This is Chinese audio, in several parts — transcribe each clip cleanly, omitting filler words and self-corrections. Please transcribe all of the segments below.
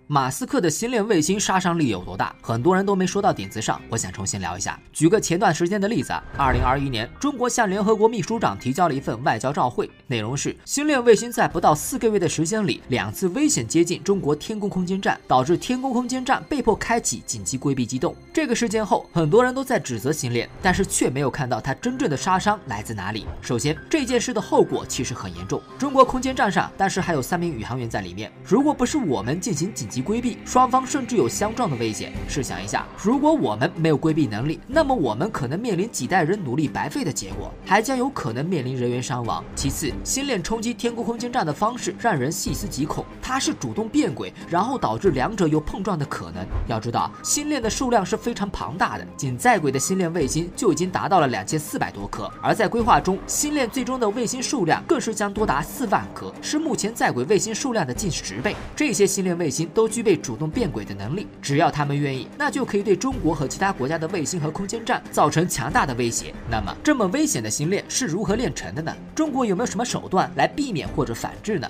马斯克的星链卫星杀伤力有多大？很多人都没说到点子上，我想重新聊一下。举个前段时间的例子，2021年，中国向联合国秘书长提交了一份外交照会，内容是星链卫星在不到4个月的时间里，2次危险接近中国天宫空间站，导致天宫空间站被迫开启紧急规避机动。这个事件后，很多人都在指责星链，但是却没有看到它真正的杀伤来自哪里。首先，这件事的后果其实很严重，中国空间站上当时还有3名宇航员在里面，如果不是我们进行紧急规避，双方甚至有相撞的危险。试想一下，如果我们没有规避能力，那么我们可能面临几代人努力白费的结果，还将有可能面临人员伤亡。其次，星链冲击天宫空间站的方式让人细思极恐，它是主动变轨，然后导致2者有碰撞的可能。要知道，星链的数量是非常庞大的，仅在轨的星链卫星就已经达到了2400多颗，而在规划中，星链最终的卫星数量更是将多达4万颗，是目前在轨卫星数量的近10倍。这些星链卫星都具备主动变轨的能力，只要他们愿意，那就可以对中国和其他国家的卫星和空间站造成强大的威胁。那么，这么危险的星链是如何炼成的呢？中国有没有什么手段来避免或者反制呢？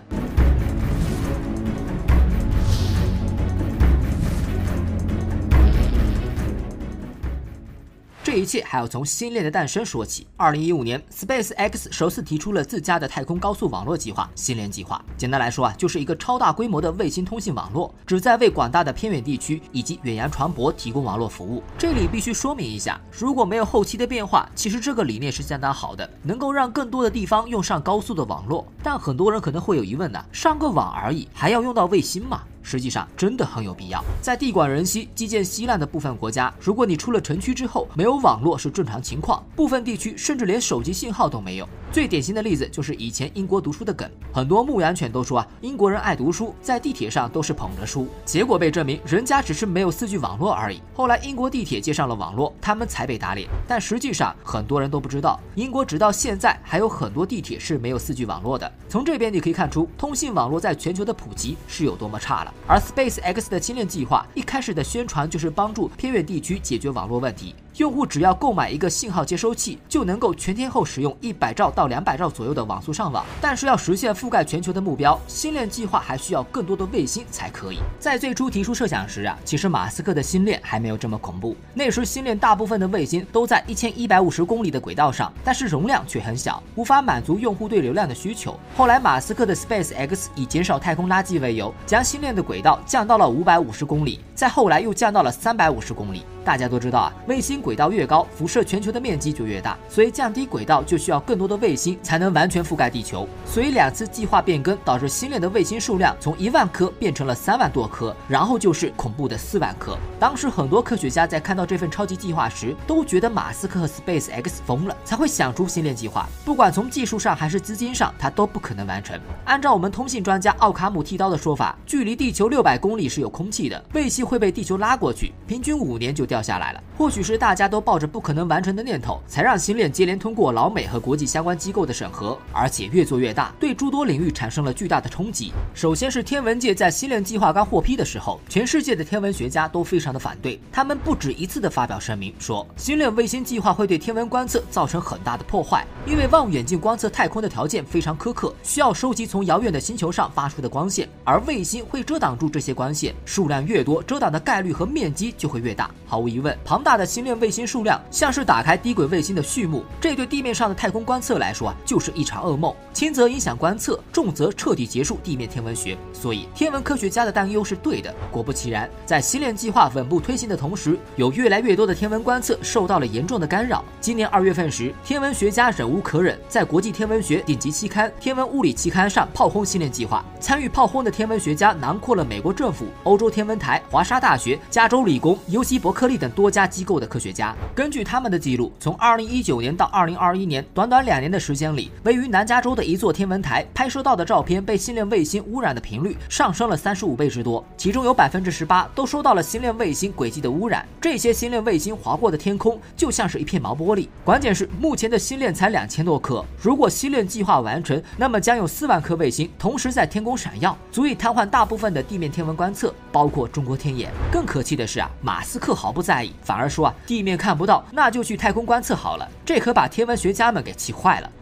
这一切还要从星链的诞生说起。2015年 ，SpaceX 首次提出了自家的太空高速网络计划——星链计划。简单来说就是一个超大规模的卫星通信网络，旨在为广大的偏远地区以及远洋船舶提供网络服务。这里必须说明一下，如果没有后期的变化，其实这个理念是相当好的，能够让更多的地方用上高速的网络。但很多人可能会有疑问上个网而已，还要用到卫星吗？实际上真的很有必要。在地广人稀、基建稀烂的部分国家，如果你出了城区之后没有网络是正常情况，部分地区甚至连手机信号都没有。最典型的例子就是以前英国读书的梗，很多牧羊犬都说英国人爱读书，在地铁上都是捧着书，结果被证明人家只是没有4G 网络而已。后来英国地铁接上了网络，他们才被打脸。但实际上很多人都不知道，英国直到现在还有很多地铁是没有4G 网络的。从这边你可以看出，通信网络在全球的普及是有多么差了。而 SpaceX 的星链计划一开始的宣传就是帮助偏远地区解决网络问题，用户只要购买一个信号接收器，就能够全天候使用100兆到200兆左右的网速上网。但是要实现覆盖全球的目标，星链计划还需要更多的卫星才可以。在最初提出设想时其实马斯克的星链还没有这么恐怖。那时星链大部分的卫星都在1150公里的轨道上，但是容量却很小，无法满足用户对流量的需求。后来马斯克的 SpaceX 以减少太空垃圾为由，将星链的轨道降到了550公里，再后来又降到了350公里。大家都知道卫星轨道越高，辐射全球的面积就越大，所以降低轨道就需要更多的卫星才能完全覆盖地球。所以2次计划变更导致星链的卫星数量从1万颗变成了3万多颗，然后就是恐怖的4万颗。当时很多科学家在看到这份超级计划时，都觉得马斯克和 SpaceX 疯了，才会想出星链计划。不管从技术上还是资金上，它都不可能完成。按照我们通信专家奥卡姆剃刀的说法，距离地球600公里是有空气的，卫星会被地球拉过去，平均5年就掉下来了。或许是大家都抱着不可能完成的念头，才让星链接连通过老美和国际相关机构的审核，而且越做越大，对诸多领域产生了巨大的冲击。首先是天文界在星链计划刚获批的时候，全世界的天文学家都非常的反对，他们不止一次的发表声明说，星链卫星计划会对天文观测造成很大的破坏，因为望远镜观测太空的条件非常苛刻，需要收集从遥远的星球上发出的光线，而卫星会遮挡住这些光线，数量越多，遮挡的概率和面积就会越大。毫无疑问，庞大的星链卫星数量像是打开低轨卫星的序幕，这对地面上的太空观测来说就是一场噩梦，轻则影响观测，重则彻底结束地面天文学。所以天文科学家的担忧是对的。果不其然，在星链计划稳步推行的同时，有越来越多的天文观测受到了严重的干扰。今年2月份时，天文学家忍无可忍，在国际天文学顶级期刊《天文物理期刊》上炮轰星链计划。参与炮轰的天文学家囊括了美国政府、欧洲天文台、华沙大学、加州理工、尤西伯克利等多家机构的科学家。根据他们的记录，从2019年到2021年，短短2年的时间里，位于南加州的一座天文台拍摄到的照片被星链卫星污染的频率上升了35倍之多，其中有18%都收到了星链卫星轨迹的污染。这些星链卫星划过的天空就像是一片毛玻璃。关键是目前的星链才2000多颗，如果星链计划完成，那么将有4万颗卫星同时在天空闪耀，足以瘫痪大部分的地面天文观测，包括中国天眼。更可气的是马斯克毫不在意，反而说地面看不到，那就去太空观测好了，这可把天文学家们给气坏了。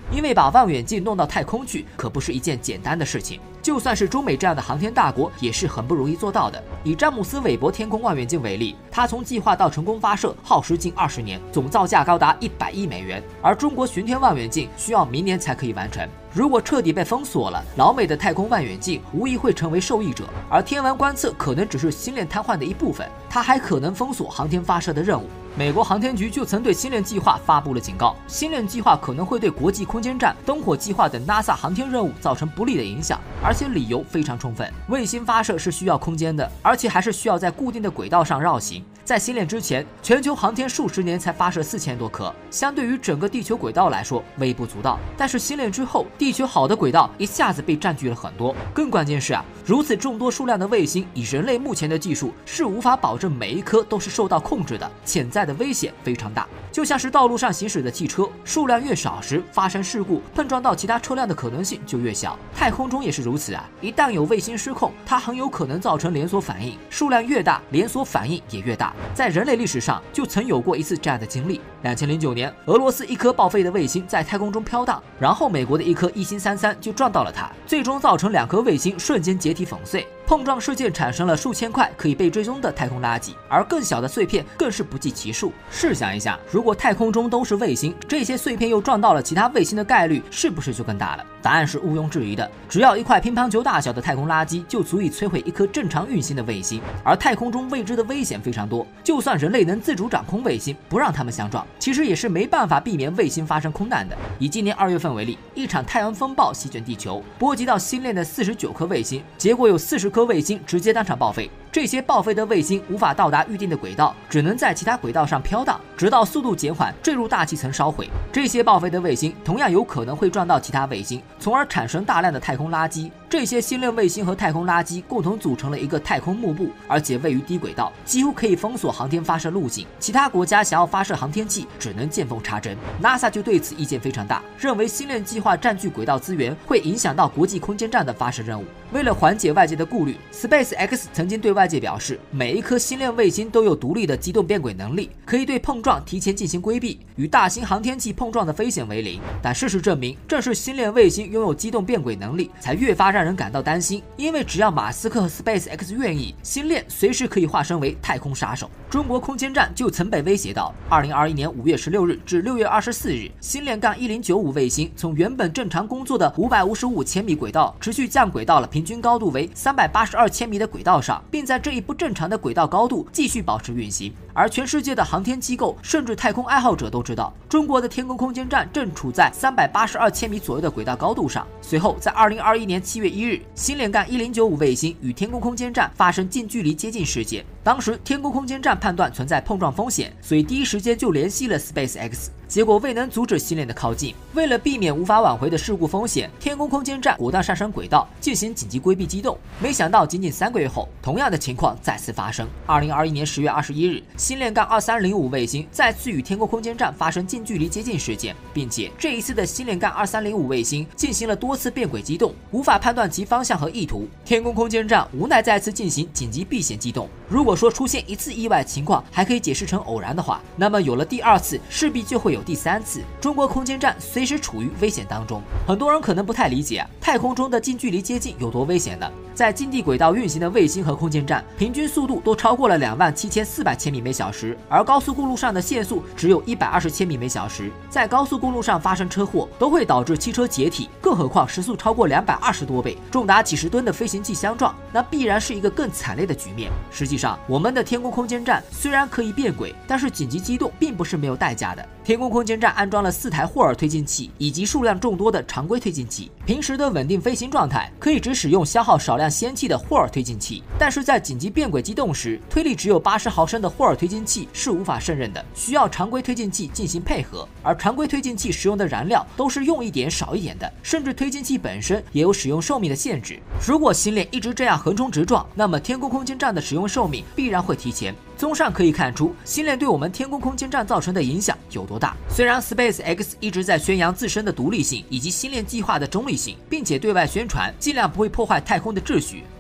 因为把望远镜弄到太空去可不是一件简单的事情，就算是中美这样的航天大国也是很不容易做到的。以詹姆斯·韦伯天空望远镜为例，它从计划到成功发射耗时近20年，总造价高达100亿美元，而中国巡天望远镜需要明年才可以完成。如果彻底被封锁了，老美的太空望远镜无疑会成为受益者，而天文观测可能只是星链瘫痪的一部分，它还可能封锁航天发射的任务。美国航天局就曾对星链计划发布了警告，星链计划可能会对国际空间站、灯火计划等 NASA 航天任务造成不利的影响，而且理由非常充分。卫星发射是需要空间的，而且还是需要在固定的轨道上绕行。在星链之前，全球航天数十年才发射4000多颗，相对于整个地球轨道来说微不足道。但是星链之后，地球好的轨道一下子被占据了很多。更关键是如此众多数量的卫星，以人类目前的技术是无法保证每一颗都是受到控制的，潜在的危险非常大。就像是道路上行驶的汽车，数量越少时，发生事故碰撞到其他车辆的可能性就越小。太空中也是如此一旦有卫星失控，它很有可能造成连锁反应，数量越大，连锁反应也越大。在人类历史上就曾有过一次这样的经历。2009年，俄罗斯一颗报废的卫星在太空中飘荡，然后美国的一颗1星33就撞到了它，最终造成2颗卫星瞬间解体粉碎。碰撞事件产生了数千块可以被追踪的太空垃圾，而更小的碎片更是不计其数。试想一下，如果太空中都是卫星，这些碎片又撞到了其他卫星的概率是不是就更大了？答案是毋庸置疑的，只要一块乒乓球大小的太空垃圾就足以摧毁一颗正常运行的卫星。而太空中未知的危险非常多，就算人类能自主掌控卫星，不让它们相撞，其实也是没办法避免卫星发生空难的。以今年2月份为例，一场太阳风暴席卷地球，波及到星链的49颗卫星，结果有40颗卫星直接当场报废。这些报废的卫星无法到达预定的轨道，只能在其他轨道上飘荡，直到速度减缓坠入大气层烧毁。这些报废的卫星同样有可能会撞到其他卫星，从而产生大量的太空垃圾。这些星链卫星和太空垃圾共同组成了一个太空幕布，而且位于低轨道，几乎可以封锁航天发射路径。其他国家想要发射航天器，只能见缝插针。NASA 就对此意见非常大，认为星链计划占据轨道资源会影响到国际空间站的发射任务。为了缓解外界的顾虑， SpaceX 曾经对外界表示，每一颗星链卫星都有独立的机动变轨能力，可以对碰撞提前进行规避，与大型航天器碰撞的风险为零。但事实证明，正是星链卫星拥有机动变轨能力，才越发让人感到担心。因为只要马斯克和 SpaceX 愿意，星链随时可以化身为太空杀手。中国空间站就曾被威胁到。2021年5月16日至6月24日，星链-1095卫星从原本正常工作的555千米轨道持续降轨到了平均高度为382千米的轨道上，并在这一不正常的轨道高度继续保持运行。而全世界的航天机构甚至太空爱好者都知道，中国的天宫空间站正处在382千米左右的轨道高度上。随后在2021年7月1日，星链-1095卫星与天宫空间站发生近距离接近事件。当时天宫空间站判断存在碰撞风险，所以第一时间就联系了 SpaceX， 结果未能阻止星链的靠近。为了避免无法挽回的事故风险，天宫空间站果断上升轨道进行紧急规避机动。没想到仅仅3个月后，同样的情况再次发生。2021年10月21日，星链-2305卫星再次与天宫空间站发生近距离接近事件，并且这一次的星链-2305卫星进行了多次变轨机动，无法判断其方向和意图。天宫空间站无奈再次进行紧急避险机动。如果说出现一次意外情况还可以解释成偶然的话，那么有了第2次，势必就会有第3次。中国空间站随时处于危险当中。很多人可能不太理解太空中的近距离接近有多危险呢？在近地轨道运行的卫星和空间站，平均速度都超过了27400千米每小时，而高速公路上的限速只有120千米每小时。在高速公路上发生车祸都会导致汽车解体，更何况时速超过220多倍，重达几十吨的飞行器相撞，那必然是一个更惨烈的局面。实际上，我们的天宫空间站虽然可以变轨，但是紧急机动并不是没有代价的。天宫空间站安装了4台霍尔推进器以及数量众多的常规推进器，平时的稳定飞行状态可以只使用消耗少量氙气的霍尔推进器，但是在紧急变轨机动时，推力只有80毫升的霍尔推进器是无法胜任的，需要常规推进器进行配合。而常规推进器使用的燃料都是用一点少一点的，甚至推进器本身也有使用寿命的限制。如果星链一直这样横冲直撞，那么天宫空间站的使用寿命必然会提前。综上可以看出，星链对我们天宫空间站造成的影响有多大。虽然 SpaceX 一直在宣扬自身的独立性以及星链计划的中立性，并且对外宣传尽量不会破坏太空的秩序，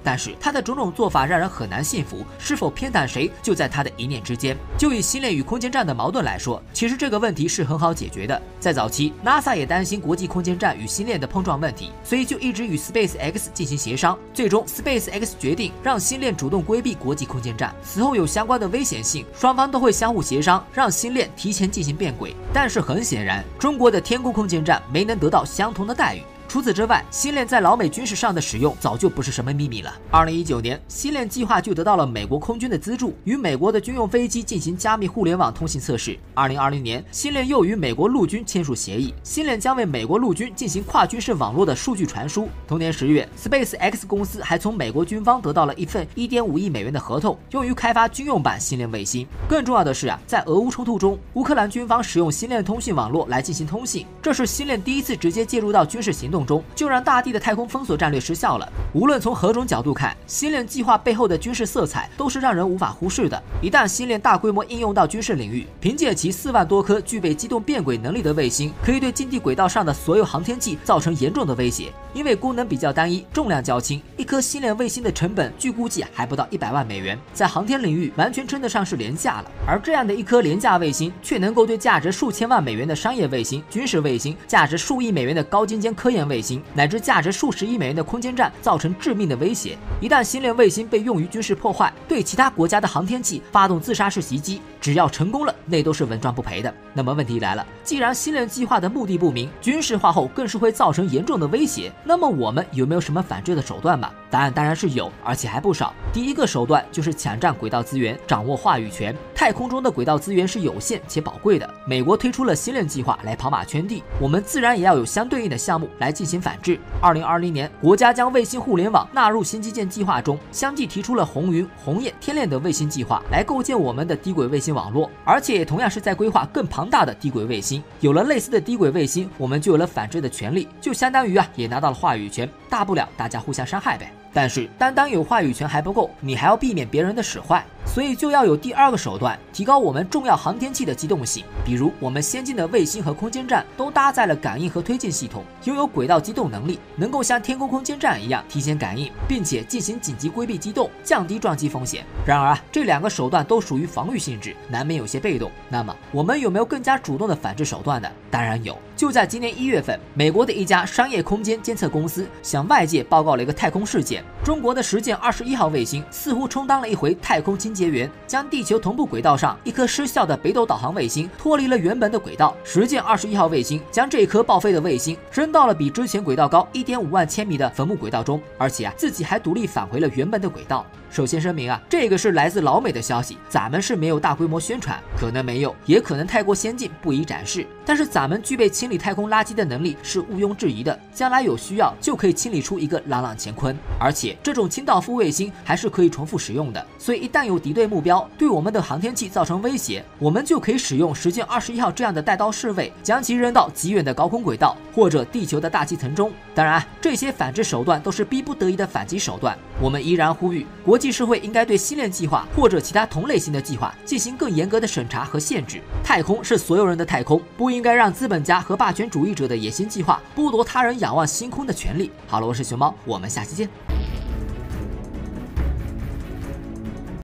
但是他的种种做法让人很难信服，是否偏袒谁就在他的一念之间。就以星链与空间站的矛盾来说，其实这个问题是很好解决的。在早期 ，NASA 也担心国际空间站与星链的碰撞问题，所以就一直与 SpaceX 进行协商。最终 ，SpaceX 决定让星链主动规避国际空间站，此后有相关的危险性，双方都会相互协商，让星链提前进行变轨。但是很显然，中国的天宫空间站没能得到相同的待遇。除此之外，星链在老美军事上的使用早就不是什么秘密了。2019年，星链计划就得到了美国空军的资助，与美国的军用飞机进行加密互联网通信测试。2020年，星链又与美国陆军签署协议，星链将为美国陆军进行跨军事网络的数据传输。同年10月 ，SpaceX 公司还从美国军方得到了一份1.5亿美元的合同，用于开发军用版星链卫星。更重要的是在俄乌冲突中，乌克兰军方使用星链通信网络来进行通信，这是星链第一次直接介入到军事行动中，就让大地的太空封锁战略失效了。无论从何种角度看，星链计划背后的军事色彩都是让人无法忽视的。一旦星链大规模应用到军事领域，凭借其4万多颗具备机动变轨能力的卫星，可以对近地轨道上的所有航天器造成严重的威胁。因为功能比较单一，重量较轻，一颗星链卫星的成本据估计还不到100万美元，在航天领域完全称得上是廉价了。而这样的一颗廉价卫星，却能够对价值数千万美元的商业卫星、军事卫星、价值数亿美元的高精尖科研卫星，乃至价值数十亿美元的空间站造成致命的威胁。一旦星链卫星被用于军事破坏，对其他国家的航天器发动自杀式袭击，只要成功了，那都是稳赚不赔的。那么问题来了，既然星链计划的目的不明，军事化后更是会造成严重的威胁，那么我们有没有什么反制的手段吧？答案当然是有，而且还不少。第一个手段就是抢占轨道资源，掌握话语权。太空中的轨道资源是有限且宝贵的，美国推出了星链计划来跑马圈地，我们自然也要有相对应的项目来进行反制。2020年，国家将卫星互联网纳入新基建计划中，相继提出了红云、红雁、天链等卫星计划，来构建我们的低轨卫星网络，而且也同样是在规划更庞大的低轨卫星。有了类似的低轨卫星，我们就有了反制的权利，就相当于也拿到了话语权，大不了大家互相伤害呗。但是单有话语权还不够，你还要避免别人的使坏，所以就要有第二个手段，提高我们重要航天器的机动性。比如我们先进的卫星和空间站都搭载了感应和推进系统，拥有轨道机动能力，能够像天宫空间站一样提前感应，并且进行紧急规避机动，降低撞击风险。然而这两个手段都属于防御性质，难免有些被动。那么我们有没有更加主动的反制手段呢？当然有。就在今年1月份，美国的一家商业空间监测公司向外界报告了一个太空事件。中国的实践21号卫星似乎充当了一回太空清洁员，将地球同步轨道上一颗失效的北斗导航卫星脱离了原本的轨道。实践21号卫星将这颗报废的卫星扔到了比之前轨道高1.5万千米的坟墓轨道中，而且自己还独立返回了原本的轨道。首先声明这个是来自老美的消息，咱们是没有大规模宣传，可能没有，也可能太过先进，不宜展示。但是咱们具备清理太空垃圾的能力是毋庸置疑的，将来有需要就可以清理出一个朗朗乾坤。而且这种清道夫卫星还是可以重复使用的，所以一旦有敌对目标对我们的航天器造成威胁，我们就可以使用实践21号这样的带刀侍卫，将其扔到极远的高空轨道或者地球的大气层中。当然这些反制手段都是逼不得已的反击手段。我们依然呼吁国际社会应该对星链计划或者其他同类型的计划进行更严格的审查和限制。太空是所有人的太空，不应该让资本家和霸权主义者的野心计划剥夺他人仰望星空的权利。好了，我是熊猫，我们下期见。